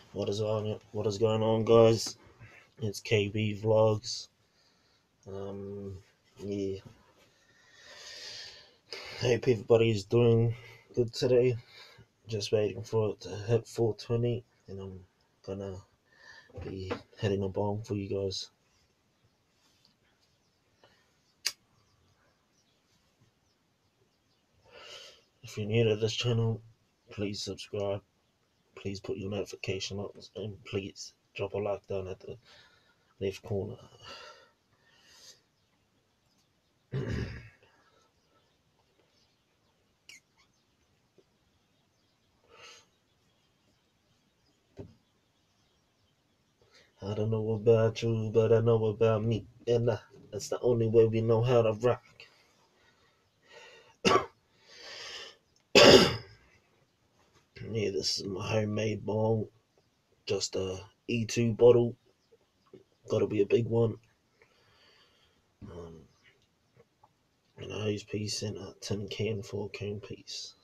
What is going on, guys? It's KB Vlogs. Yeah, hope everybody's doing good today. Just waiting for it to hit 420, and I'm gonna be hitting a bomb for you guys. If you're new to this channel, please subscribe. Please put your notification on, and please drop a like down at the left corner. I don't know about you, but I know about me, and that's the only way we know how to rock. Yeah, this is my homemade bong. Just a E2 bottle. Gotta be a big one. And a hose piece and a tin can for a cone piece.